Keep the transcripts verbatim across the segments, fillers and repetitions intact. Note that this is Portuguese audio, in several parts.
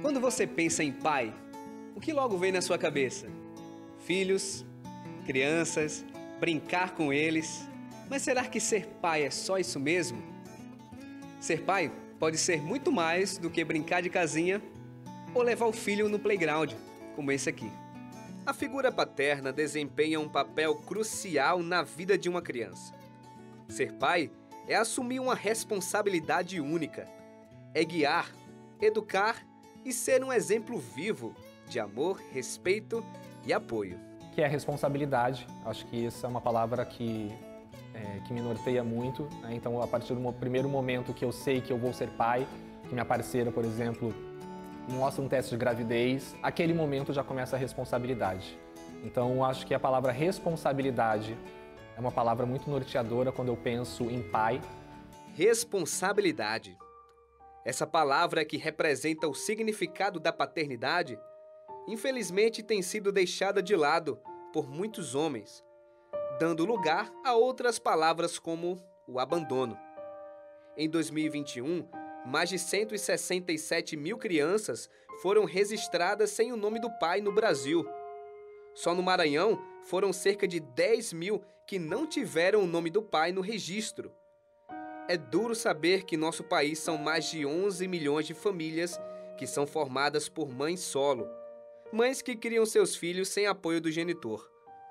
Quando você pensa em pai, o que logo vem na sua cabeça? Filhos, crianças, brincar com eles. Mas será que ser pai é só isso mesmo? Ser pai pode ser muito mais do que brincar de casinha ou levar o filho no playground, como esse aqui. A figura paterna desempenha um papel crucial na vida de uma criança. Ser pai é assumir uma responsabilidade única, é guiar, educar e ser um exemplo vivo de amor, respeito e apoio. Que é responsabilidade. Acho que essa é uma palavra que, é, que me norteia muito, né? Então, a partir do primeiro momento que eu sei que eu vou ser pai, que minha parceira, por exemplo, mostra um teste de gravidez, aquele momento já começa a responsabilidade. Então, acho que a palavra responsabilidade é uma palavra muito norteadora quando eu penso em pai. Responsabilidade. Essa palavra que representa o significado da paternidade, infelizmente tem sido deixada de lado por muitos homens, dando lugar a outras palavras como o abandono. Em dois mil e vinte e um, mais de cento e sessenta e sete mil crianças foram registradas sem o nome do pai no Brasil. Só no Maranhão foram cerca de dez mil que não tiveram o nome do pai no registro. É duro saber que nosso país são mais de onze milhões de famílias que são formadas por mães solo, mães que criam seus filhos sem apoio do genitor.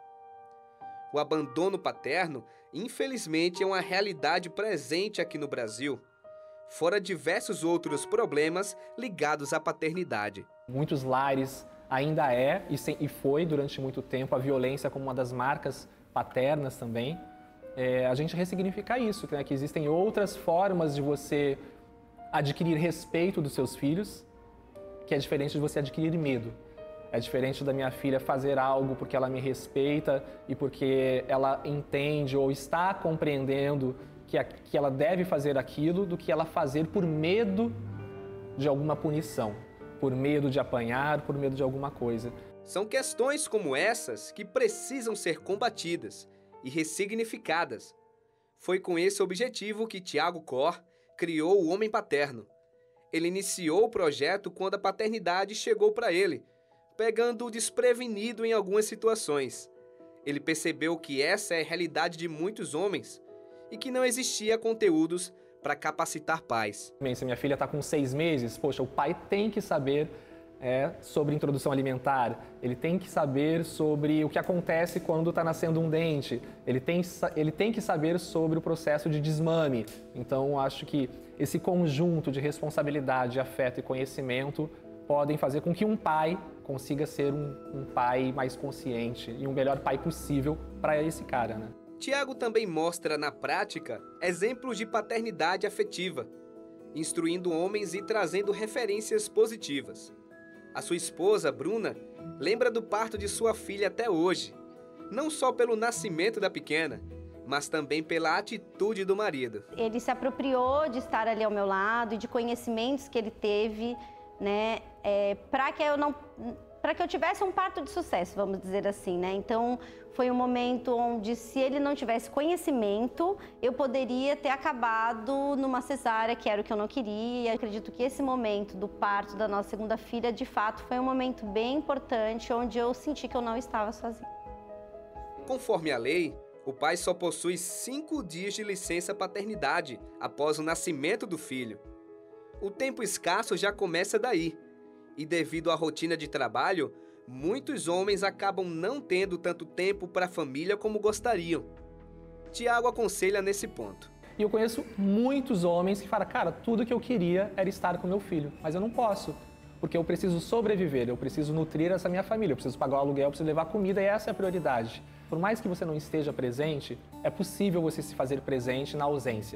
O abandono paterno, infelizmente, é uma realidade presente aqui no Brasil, fora diversos outros problemas ligados à paternidade. Muitos lares ainda é e foi durante muito tempo a violência como uma das marcas paternas também. É, a gente ressignificar isso, né? Que existem outras formas de você adquirir respeito dos seus filhos, que é diferente de você adquirir medo. É diferente da minha filha fazer algo porque ela me respeita e porque ela entende ou está compreendendo que, a, que ela deve fazer aquilo, do que ela fazer por medo de alguma punição, por medo de apanhar, por medo de alguma coisa. São questões como essas que precisam ser combatidas e ressignificadas. Foi com esse objetivo que Tiago Cor criou o Homem Paterno. Ele iniciou o projeto quando a paternidade chegou para ele, pegando-o desprevenido em algumas situações. Ele percebeu que essa é a realidade de muitos homens e que não existia conteúdos para capacitar pais. Se minha filha está com seis meses, poxa, o pai tem que saber É, sobre introdução alimentar, ele tem que saber sobre o que acontece quando está nascendo um dente, ele tem, ele tem que saber sobre o processo de desmame. Então, acho que esse conjunto de responsabilidade, afeto e conhecimento podem fazer com que um pai consiga ser um, um pai mais consciente e um melhor pai possível para esse cara, né? Tiago também mostra na prática exemplos de paternidade afetiva, instruindo homens e trazendo referências positivas. A sua esposa, Bruna, lembra do parto de sua filha até hoje, não só pelo nascimento da pequena, mas também pela atitude do marido. Ele se apropriou de estar ali ao meu lado e de conhecimentos que ele teve, né, é, para que eu não, para que eu tivesse um parto de sucesso, vamos dizer assim, né? Então, foi um momento onde, se ele não tivesse conhecimento, eu poderia ter acabado numa cesárea, que era o que eu não queria. Eu acredito que esse momento do parto da nossa segunda filha, de fato, foi um momento bem importante, onde eu senti que eu não estava sozinha. Conforme a lei, o pai só possui cinco dias de licença paternidade após o nascimento do filho. O tempo escasso já começa daí, e devido à rotina de trabalho, muitos homens acabam não tendo tanto tempo para a família como gostariam. Tiago aconselha nesse ponto. E eu conheço muitos homens que falam, cara, tudo que eu queria era estar com meu filho, mas eu não posso, porque eu preciso sobreviver, eu preciso nutrir essa minha família, eu preciso pagar o aluguel, eu preciso levar comida, e essa é a prioridade. Por mais que você não esteja presente, é possível você se fazer presente na ausência.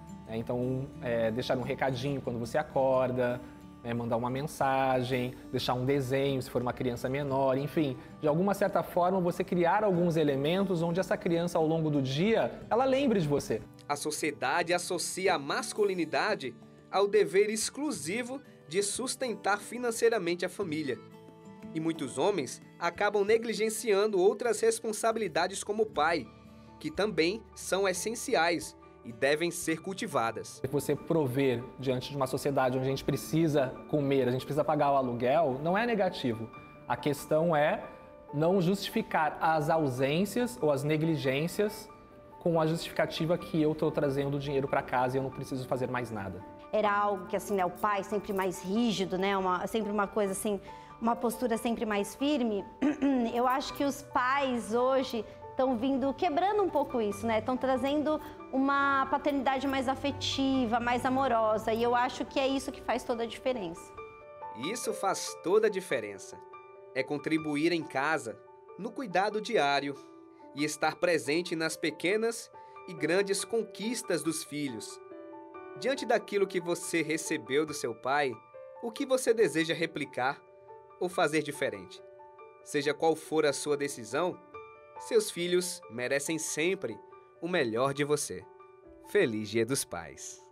Então, é, deixar um recadinho quando você acorda, É, mandar uma mensagem, deixar um desenho se for uma criança menor, enfim, de alguma certa forma você criar alguns elementos onde essa criança ao longo do dia, ela lembre de você. A sociedade associa a masculinidade ao dever exclusivo de sustentar financeiramente a família. E muitos homens acabam negligenciando outras responsabilidades como pai, que também são essenciais e devem ser cultivadas. Você prover diante de uma sociedade onde a gente precisa comer, a gente precisa pagar o aluguel, não é negativo. A questão é não justificar as ausências ou as negligências com a justificativa que eu estou trazendo dinheiro para casa e eu não preciso fazer mais nada. Era algo que, assim, né, o pai sempre mais rígido, né, uma, sempre uma coisa assim, uma postura sempre mais firme. Eu acho que os pais hoje estão vindo quebrando um pouco isso, né? Estão trazendo uma paternidade mais afetiva, mais amorosa, e eu acho que é isso que faz toda a diferença. Isso faz toda a diferença. É contribuir em casa, no cuidado diário e estar presente nas pequenas e grandes conquistas dos filhos. Diante daquilo que você recebeu do seu pai, o que você deseja replicar ou fazer diferente? Seja qual for a sua decisão, seus filhos merecem sempre o melhor de você. Feliz Dia dos Pais!